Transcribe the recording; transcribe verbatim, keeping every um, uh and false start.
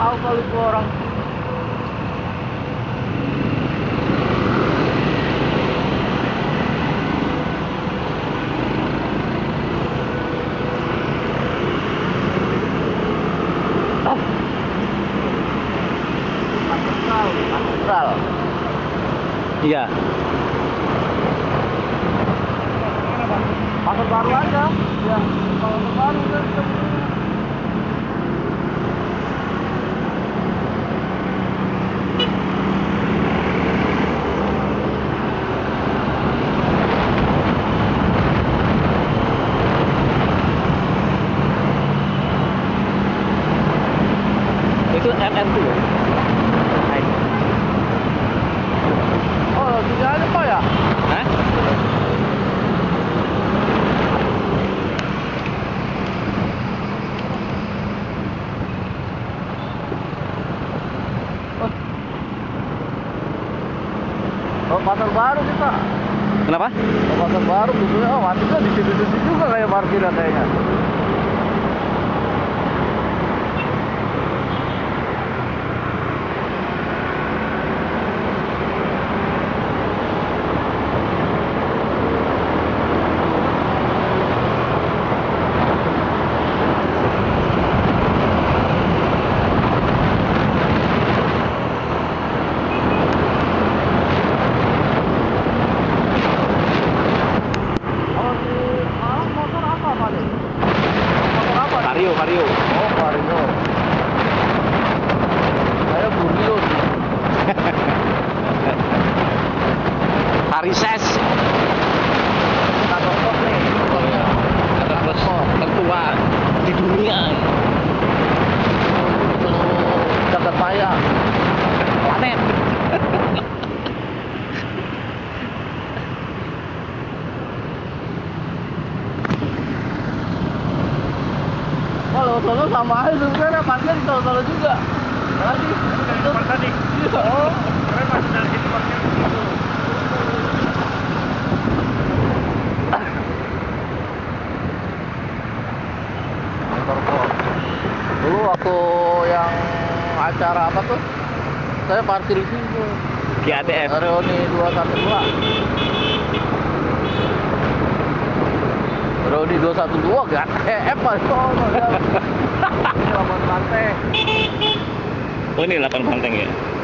tahu kalau itu orang. Katedral. Iya. Pasar baru aja. Ya, kalau baru kan. Itu M M tuh. Oh, tidak ada Pak ya? Hah? Oh, pasar baru sih Pak. Kenapa? Oh, pasar baru gitu ya. Oh, matinya di situ-situ juga kayak parkiran kayaknya. Vario, Vario. Oh, Vario. Saya Burio sih. Varises. Kantor pos nih. Kantor pos tertua di dunia. Itu Jagat Maya. Planet. Kalau solo sama aja sebenarnya parkir di solo juga. Tadi. Itu tadi. Iya. Oh. Keren masih dari sini parkir. Kantor pos. Dulu waktu yang acara apa tuh? Saya parkir di sini. G A T F. Reuni dua satu dua. Reuni dua satu dua gak T F Pak. Oh, Labuan Banteng. Oh, ini delapan Banteng ya.